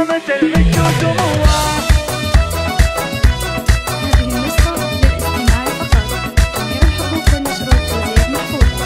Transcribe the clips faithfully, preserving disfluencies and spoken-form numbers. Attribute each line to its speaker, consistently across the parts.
Speaker 1: هامة المجد وسموه.
Speaker 2: هذه النسخة للاستماع فقط، جميع الحقوق والنشر والتوزيع محفوظة.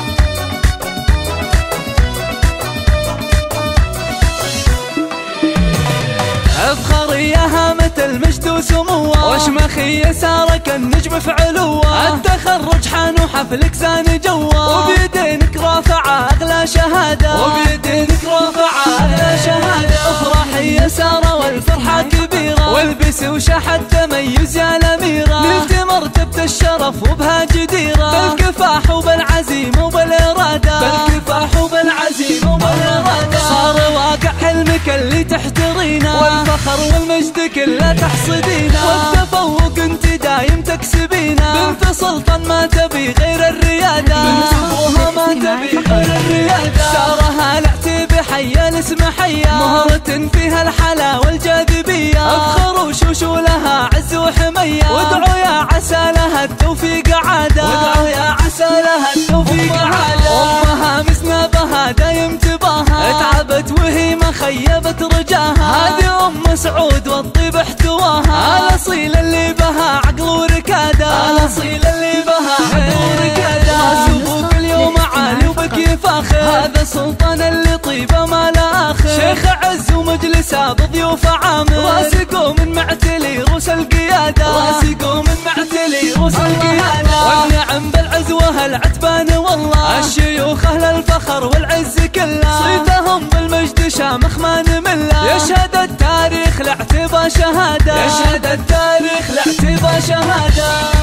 Speaker 1: افخر يا هامة المجد وسموه، واشمخي سارك النجم في علوه. التخرج حان وحفلك زان جوه، وبيدينك رافعة اغلى شهادة، وبيدينك رافعة اغلى شهادة. افرحي يا سارة والفرحة كبيرة، والبسي وشحت تميز يا الاميرة. نلت مرتبة الشرف وبها جديرة، بالكفاح وبالعزيمة وبالارادة، بالكفاح وبالعزيمة وبالارادة. صار واقع حلمك اللي تحترينه، والفخر والمجد كله تحصدينه، والتفوق انت دايم تكسبينه. بنت سلطان ما تبي غير الريادة، بنت ابوها ما تبي غير الريادة. سارة هالعتي بحيا الاسم حيا، مهرة فيها الحلا والجاذبية. افخر وشوشو لها عز وحمية، وادعوا يا عسى لها التوفيق عادة، وادعوا يا عسى لها التوفيق عادة. امها مسنبها دايم تباها، تعبت وهي ما خيبت رجاها. هذه ام سعود والطيب احتواها، الاصيل اللي بها عقل وركاده، الاصيل اللي بها عقل وركاده. راسه كل يوم عالي وبكي فاخر، هذا السلطان اللي طيبه ما لا اخر. شيخ عز ومجلسه بضيوف عامر، راسقوا من معتلي روس القياده، راسقوا من معتلي روس القياده. والنعم بالعز وهالعتبان والله، الشيوخ اهل الفخر والعز كله. صيتهم بالمجد شامخ ما نمله، يشهد التاريخ لاعتبى شهاده، يشهد التاريخ لاعتبى شهاده.